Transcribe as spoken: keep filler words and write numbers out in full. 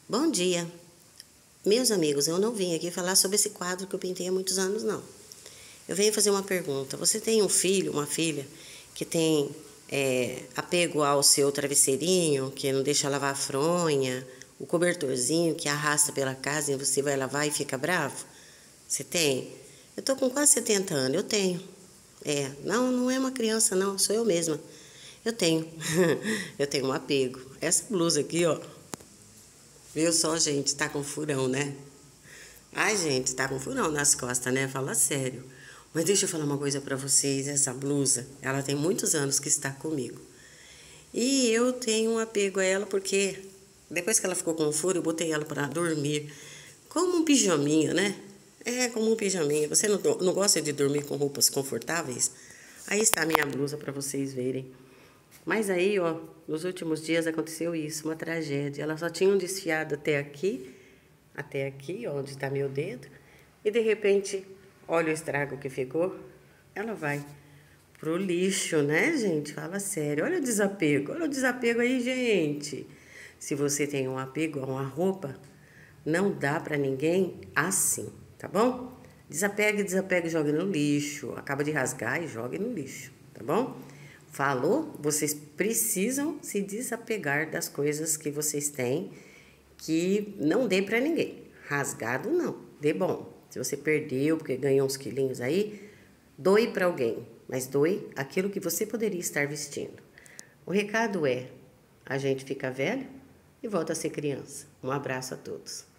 Bom dia. Meus amigos, eu não vim aqui falar sobre esse quadro que eu pintei há muitos anos, não. Eu venho fazer uma pergunta. Você tem um filho, uma filha, que tem é, apego ao seu travesseirinho, que não deixa lavar a fronha, o cobertorzinho que arrasta pela casa e você vai lavar e fica bravo? Você tem? Eu tô com quase setenta anos, eu tenho. É, não, não é uma criança, não, sou eu mesma. Eu tenho. Eu tenho um apego. Essa blusa aqui, ó. Viu só, gente? Tá com furão, né? Ai, gente, tá com furão nas costas, né? Fala sério. Mas deixa eu falar uma coisa pra vocês. Essa blusa, ela tem muitos anos que está comigo. E eu tenho um apego a ela porque depois que ela ficou com furo, eu botei ela pra dormir como um pijaminha, né? É, como um pijaminha. Você não, não gosta de dormir com roupas confortáveis? Aí está a minha blusa pra vocês verem. Mas aí, ó, nos últimos dias aconteceu isso, uma tragédia. Ela só tinha um desfiado até aqui, até aqui, ó, onde está meu dedo, e de repente, olha o estrago que ficou. Ela vai pro lixo, né, gente? Fala sério. Olha o desapego, olha o desapego aí, gente. Se você tem um apego a uma roupa, não dá pra ninguém assim, tá bom? Desapegue, desapegue, jogue no lixo. Acaba de rasgar e jogue no lixo, tá bom? Falou? Vocês precisam se desapegar das coisas que vocês têm, que não dê pra ninguém. Rasgado não, dê bom. Se você perdeu porque ganhou uns quilinhos aí, doe pra alguém, mas doe aquilo que você poderia estar vestindo. O recado é: a gente fica velho e volta a ser criança. Um abraço a todos.